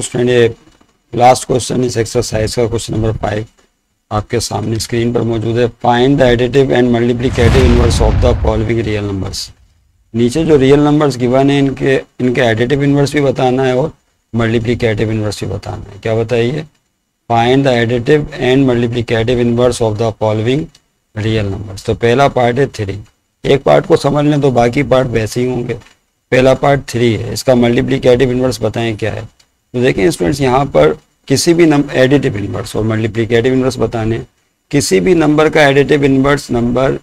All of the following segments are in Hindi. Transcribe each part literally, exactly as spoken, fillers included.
टू स्टूडेंट, ये लास्ट क्वेश्चन इस एक्सरसाइज का क्वेश्चन नंबर फाइव आपके सामने स्क्रीन पर मौजूद है। Find the additive and multiplicative inverse of the following real numbers. नीचे जो रियल नंबर्स गिवन है इनके इनके एडिटिव इनवर्स भी बताना है और मल्टीप्लिकेटिव इनवर्स भी बताना है। क्या बताइए? Find the additive and multiplicative inverse of the following real numbers. तो पहला पार्ट है थ्री, एक पार्ट को समझ लें तो बाकी पार्ट वैसे ही होंगे। पहला पार्ट थ्री है, इसका मल्टीप्लिकेटिव इनवर्स बताएं क्या है। तो देखें स्टूडेंट्स, यहाँ पर किसी भी नंबर एडिटिव इनवर्स और मल्टीप्लिकेटिव इनवर्स बताने, किसी भी नंबर का एडिटिव इनवर्स नंबर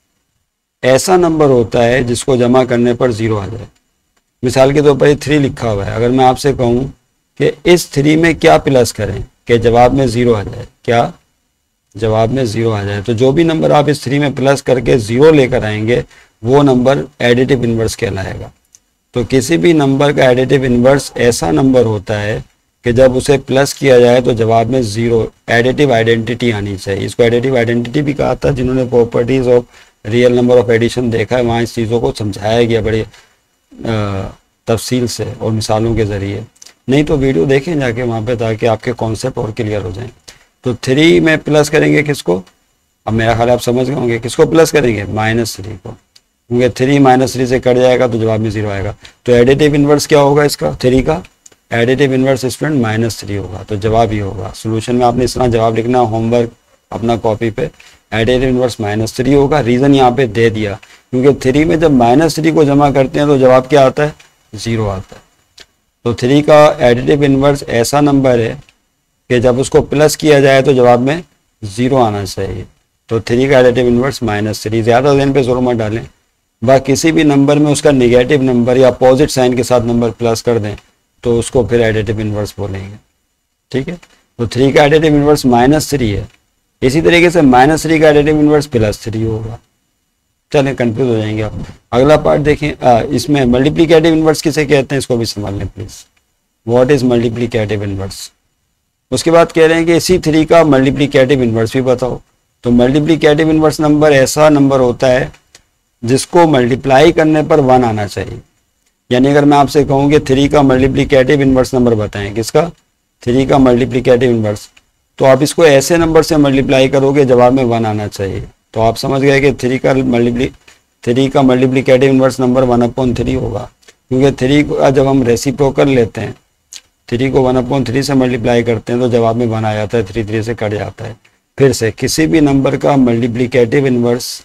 ऐसा नंबर होता है जिसको जमा करने पर जीरो आ जाए। मिसाल के तौर पर ये थ्री लिखा हुआ है, अगर मैं आपसे कहूँ कि इस थ्री में क्या प्लस करें कि जवाब में ज़ीरो आ जाए, क्या जवाब में ज़ीरो आ जाए, तो जो भी नंबर आप इस थ्री में प्लस करके ज़ीरो लेकर आएंगे वो नंबर एडिटिव इनवर्स कहलाएगा। तो किसी भी नंबर का एडिटिव इनवर्स ऐसा नंबर होता है कि जब उसे प्लस किया जाए तो जवाब में ज़ीरो, एडिटिव आइडेंटिटी आनी चाहिए। इसको एडिटिव आइडेंटिटी भी कहा था। जिन्होंने properties of real number of addition देखा है वहाँ इस चीज़ों को समझाया गया बड़े तफसील से और मिसालों के ज़रिए। नहीं तो वीडियो देखें जाके वहाँ पे, ताकि आपके कॉन्सेप्ट और क्लियर हो जाएं। तो थ्री में प्लस करेंगे किसको? अब मेरा ख्याल आप समझ गए होंगे, किसको प्लस करेंगे? माइनस थ्री को, क्योंकि थ्री माइनस थ्री से कट जाएगा तो जवाब में जीरो आएगा। तो एडिटिव इनवर्स क्या होगा इसका? थ्री का additive inverse student minus three होगा, तो जवाब ये होगा। सोल्यूशन में आपने इस तरह जवाब लिखना, होमवर्क अपना कॉपी पे, एडिटिव इनवर्स माइनस थ्री होगा। रीज़न यहाँ पे दे दिया, क्योंकि थ्री में जब माइनस थ्री को जमा करते हैं तो जवाब क्या आता है? जीरो आता है। तो थ्री का एडिटिव इनवर्स ऐसा नंबर है कि जब उसको प्लस किया जाए तो जवाब में ज़ीरो आना चाहिए। तो थ्री का एडिटिव इनवर्स माइनस थ्री। ज़्यादा दिन पे जोर मत डालें, बा किसी भी नंबर में उसका निगेटिव नंबर या अपोजिट साइन के साथ नंबर प्लस कर दें तो उसको फिर एडिटिव इनवर्स बोलेंगे। ठीक है, तो थ्री का एडिटिव इनवर्स माइनस थ्री है। इसी तरीके से माइनस थ्री का एडिटिव इनवर्स प्लस थ्री होगा। चलें, कंफ्यूज हो जाएंगे आप। अगला पार्ट देखें, आ, इसमें मल्टीप्लिकेटिव इनवर्स किसे कहते हैं, इसको भी समझ लें please. What is multiplicative inverse? उसके बाद कह रहे हैं कि इसी थ्री का मल्टीप्लिकेटिव इनवर्स भी बताओ। तो मल्टीप्लिकेटिव इनवर्स नंबर ऐसा नंबर होता है जिसको मल्टीप्लाई करने पर वन आना चाहिए। यानी अगर मैं आपसे कहूँ कि थ्री का मल्टीप्लिकेटिव इनवर्स नंबर बताएं, किसका? थ्री का मल्टीप्लिकेटिव इनवर्स, तो आप इसको ऐसे नंबर से मल्टीप्लाई करोगे जवाब में वन आना चाहिए। तो आप समझ गए कि थ्री का मल्टीप्ली थ्री का multiplicative inverse number one upon three होगा, क्योंकि थ्री का जब हम रेसिप्रोकल लेते हैं, थ्री को वन अपॉन थ्री से मल्टीप्लाई करते हैं तो जवाब में वन आ जाता है, थ्री थ्री से कट जाता है। फिर से, किसी भी नंबर का मल्टीप्लिकेटिव इनवर्स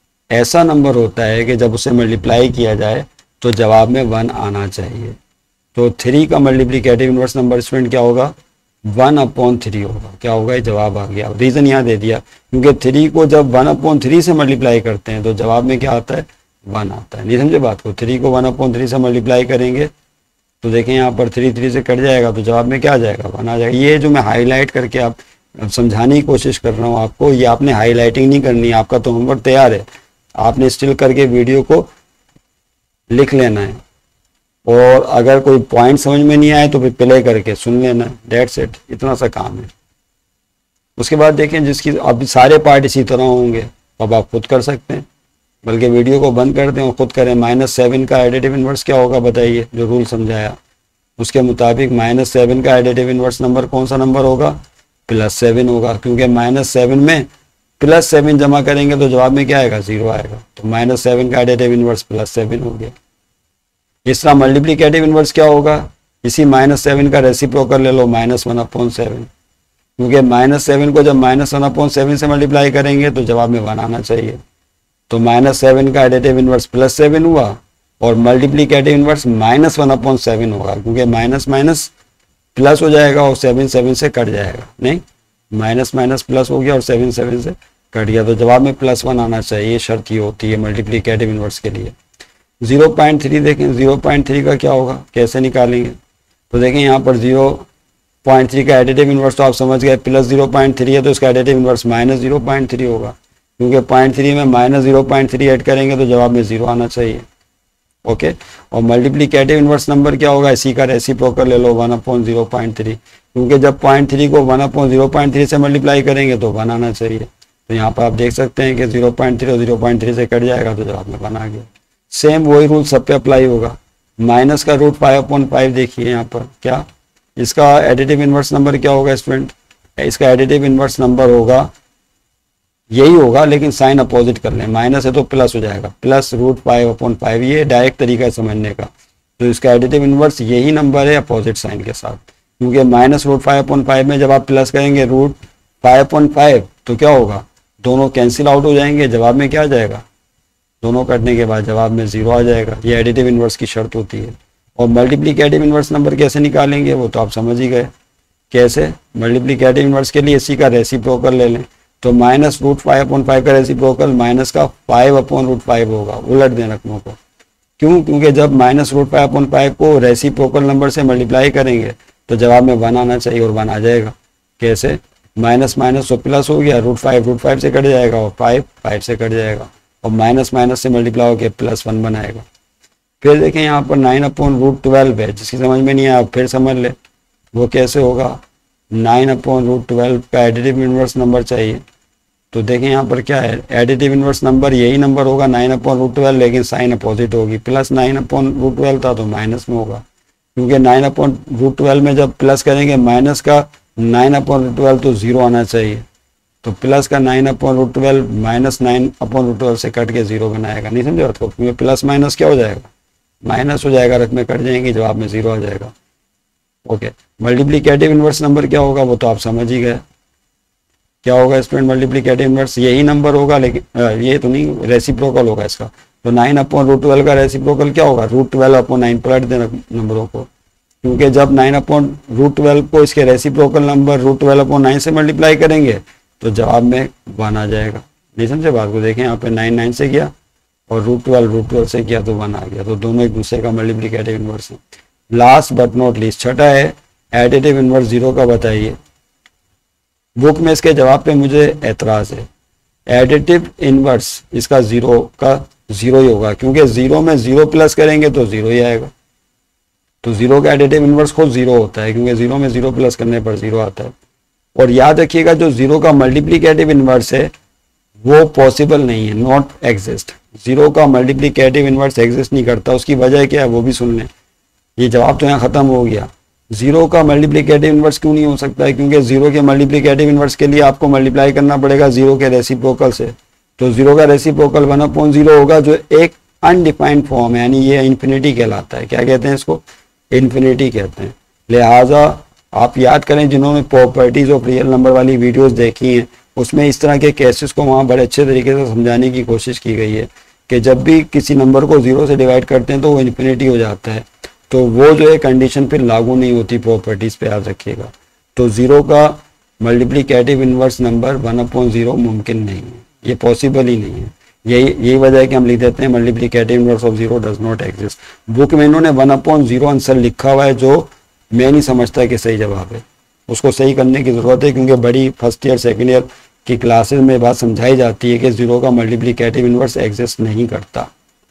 ऐसा नंबर होता है कि जब उसे मल्टीप्लाई किया जाए तो जवाब में वन आना चाहिए। तो थ्री का मल्टीप्लिकेटिव इनवर्स नंबर स्टूडेंट क्या होगा? वन अपॉन थ्री होगा। क्या होगा? ये जवाब आ गया। रीज़न यहाँ दे दिया, क्योंकि थ्री को जब वन अपॉन थ्री से मल्टीप्लाई करते हैं तो जवाब में क्या आता है? वन आता है। नहीं समझे बात को? थ्री को वन अपॉन थ्री से मल्टीप्लाई करेंगे तो देखें यहाँ पर थ्री थ्री से कट जाएगा तो जवाब में क्या आ जाएगा? वन आ जाएगा। ये जो मैं हाईलाइट करके आप समझाने की कोशिश कर रहा हूँ आपको, ये आपने हाईलाइटिंग नहीं करनी है, आपका तो होमवर्क तैयार है। आपने स्टिल करके वीडियो को लिख लेना है, और अगर कोई पॉइंट समझ में नहीं आए तो फिर प्ले करके सुन लेना है। डेट्स इट, इतना सा काम है। उसके बाद देखें, जिसकी अब सारे पार्ट इसी तरह होंगे अब आप खुद कर सकते हैं, बल्कि वीडियो को बंद कर दें और खुद करें। माइनस सेवन का एडिटिव इनवर्स क्या होगा बताइए? जो रूल समझाया उसके मुताबिक माइनस सेवन का एडिटिव इनवर्स नंबर कौन सा नंबर होगा? प्लस सेवन होगा, क्योंकि माइनस सेवन में प्लस सेवन जमा करेंगे तो जवाब में क्या आएगा? जीरो आएगा। तो माइनस सेवन का एडिटिव इनवर्स प्लस सेवन हो गया। इस तरह मल्टीप्लिकेटिव इनवर्स क्या होगा? इसी माइनस सेवन का रेसिप्रोकल ले लो, माइनस वन अपॉन सेवन, क्योंकि माइनस सेवन को जब माइनस वन अपॉन सेवन से मल्टीप्लाई करेंगे तो जवाब में वन आना चाहिए। तो माइनस सेवन का एडिटिव इनवर्स प्लस सेवन हुआ, और multiplicative inverse minus one upon seven होगा, क्योंकि माइनस माइनस प्लस हो जाएगा और सेवन सेवन से कट जाएगा। नहीं, माइनस माइनस प्लस हो गया और सेवन सेवन से कट गया, तो जवाब में प्लस वन आना चाहिए। शर्त ये होती है मल्टीप्लिकेटिव इनवर्स के लिए। जीरो पॉइंट थ्री देखें, जीरो पॉइंट थ्री का क्या होगा, कैसे निकालेंगे? तो देखें यहाँ पर जीरो पॉइंट थ्री का एडिटिव इनवर्स तो आप समझ गए, प्लस जीरो पॉइंट थ्री है तो इसका additive inverse minus zero point three होगा, क्योंकि पॉइंट थ्री में minus zero point three add करेंगे तो जवाब में जीरो आना चाहिए। ओके, और मल्टीप्लिकेटिव इनवर्स नंबर क्या होगा? इसी का रेसिप्रोकल ले लो, one upon zero point three, क्योंकि जब पॉइंट थ्री को one upon zero point three से मल्टीप्लाई करेंगे तो वन आना चाहिए। तो यहाँ पर आप देख सकते हैं कि जीरो पॉइंट थ्री और जीरो पॉइंट थ्री से कट जाएगा तो जवाब में वन आ गया। सेम वही रूल सब पे अप्लाई होगा। माइनस का रूट फाइव अपॉन फाइव देखिए यहाँ पर क्या इसका एडिटिव इनवर्स नंबर क्या होगा स्टूडेंट? इसका एडिटिव इनवर्स नंबर होगा, यही होगा लेकिन साइन अपोजिट कर लें, माइनस है तो प्लस हो जाएगा, plus root five upon five, ये डायरेक्ट तरीका है समझने का। तो इसका एडिटिव इनवर्स यही नंबर है अपोजिट साइन के साथ, क्योंकि minus root five upon five में जब आप प्लस करेंगे रूट फाइव अपॉन फाइव तो क्या होगा, दोनों कैंसिल आउट हो जाएंगे, जवाब में क्या आ जाएगा, दोनों कटने के बाद जवाब में जीरो आ जाएगा। ये एडिटिव इनवर्स की शर्त होती है। और मल्टीप्लिकेटिव इनवर्स नंबर कैसे निकालेंगे वो तो आप समझ ही गए। कैसे? मल्टीप्लिकेटिव इनवर्स के लिए इसी का रेसिप्रोकल ले लें, तो minus root five upon five का रेसिप्रोकल माइनस का फाइव अपॉन रूट फाइव होगा, उलट दें रकमों को। क्यों? क्योंकि जब minus root five upon five को रेसिप्रोकल नंबर से मल्टीप्लाई करेंगे तो जवाब में वन आना चाहिए और वन आ जाएगा। कैसे? माइनस माइनस तो प्लस हो गया, रूट फाइव रूट फाइव से कट जाएगा और फाइव फाइव से कट जाएगा और माइनस माइनस से मल्टीप्लाई होकर प्लस वन बनाएगा। फिर देखें यहाँ पर नाइन अपॉन रूट ट्वेल्व है, जिसकी समझ में नहीं आया फिर समझ ले, वो कैसे होगा, नाइन अपॉन रूट ट्वेल्व का एडिटिव इनवर्स नंबर चाहिए। तो देखें यहाँ पर क्या है, एडिटिव इनवर्स नंबर यही नंबर होगा नाइन अपॉन रूट ट्वेल्व, लेकिन साइन अपोजिट होगी, plus nine upon root twelve था तो माइनस में होगा, क्योंकि नाइन अपॉन रूट ट्वेल्व में जब प्लस करेंगे माइनस का नाइन अपॉन रूट ट्वेल्व तो जीरो आना चाहिए, तो प्लस का nine upon root twelve minus nine upon root twelve से कट के जीरो बनाएगा। नहीं समझे बात को? क्योंकि प्लस माइनस क्या हो जाएगा, माइनस हो जाएगा, रकमें कट जाएंगी, जवाब में जीरो आ जाएगा। ओके, मल्टीप्लिकेटिव इनवर्स नंबर क्या होगा वो तो आप समझ ही गए। क्या होगा स्टूडेंट? मल्टीप्लिकेटिव इनवर्स यही नंबर होगा, लेकिन ये तो नहीं, रेसिप्रोकल होगा इसका। तो नाइन अपॉन रूट ट्वेल्व का रेसिप्रोकल क्या होगा, रूट ट्वेल्व अपॉन नाइन, पलट देना नंबरों को, क्योंकि जब नाइन अपॉन रूट ट्वेल्व को इसके reciprocal number root twelve upon nine से मल्टीप्लाई करेंगे तो जवाब में वन आ जाएगा। नहीं समझे बात को? देखें यहाँ पे नाइन नाइन से किया और रूट ट्वेल्व रूट ट्वेल्व से किया तो वन आ गया, तो दोनों एक दूसरे का मल्टीप्लिकेटिव इनवर्स है। लास्ट बट नॉट लीस्ट छठा है एडिटिव इनवर्स जीरो का बताइए। बुक में इसके जवाब पे मुझे एतराज है। एडिटिव इनवर्स इसका जीरो का जीरो ही होगा, क्योंकि जीरो में जीरो प्लस करेंगे तो जीरो ही आएगा। तो जीरो का एडिटिव इनवर्स खुद जीरो होता है, क्योंकि जीरो में जीरो प्लस करने पर जीरो आता है। और याद रखिएगा जो जीरो का मल्टीप्लिकेटिव इनवर्स है वो पॉसिबल नहीं है, नॉट एग्जिस्ट। जीरो का मल्टीप्लिकेटिव इनवर्स एग्जिस्ट नहीं करता। उसकी वजह क्या है वो भी सुन लें। ये जवाब तो यहाँ खत्म हो गया। जीरो का मल्टीप्लिकेटिव इनवर्स क्यों नहीं हो सकता है? क्योंकि जीरो के मल्टीप्लिकेटिव इनवर्स के लिए आपको मल्टीप्लाई करना पड़ेगा जीरो के रेसिप्रोकल से। तो जीरो का रेसिप्रोकल वन अपॉन जीरो होगा, जो एक अनडिफाइंड फॉर्म है, यानी ये इन्फिनिटी कहलाता है। क्या कहते हैं इसको? इन्फिनिटी कहते हैं। लिहाजा आप याद करें, जिन्होंने प्रॉपर्टीज ऑफ रियल नंबर वाली वीडियोस देखी हैं उसमें इस तरह के केसेस को वहाँ बड़े अच्छे तरीके से समझाने की कोशिश की गई है कि जब भी किसी नंबर को जीरो से डिवाइड करते हैं तो वो इन्फिनिटी हो जाता है, तो वो जो है कंडीशन फिर लागू नहीं होती प्रॉपर्टीज पे, याद रखिएगा। तो जीरो का multiplicative inverse number one upon zero मुमकिन नहीं है, ये पॉसिबल ही नहीं है। यही यही वजह है कि हम लिख देते हैं multiplicative inverse of zero does not exist. Book में इन्होंने वन अपॉन जीरो आंसर लिखा हुआ है, जो मैं नहीं समझता कि सही जवाब है। उसको सही करने की ज़रूरत है, क्योंकि बड़ी फर्स्ट ईयर सेकेंड ईयर की क्लासेस में बात समझाई जाती है कि जीरो का मल्टीप्लिकेटिव इनवर्स एग्जिस्ट नहीं करता।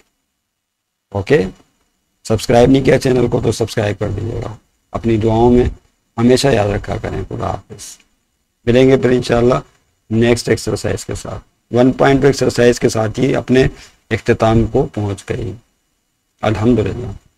ओके, सब्सक्राइब नहीं किया चैनल को तो सब्सक्राइब कर दीजिएगा। अपनी दुआओं में हमेशा याद रखा करें। खुदा हाफिज़। मिलेंगे फिर इंशाल्लाह नेक्स्ट एक्सरसाइज के साथ। वन पॉइंट टू एक्सरसाइज के साथ ही अपने इख्तिताम को पहुंच गई। अल्हम्दुलिल्लाह।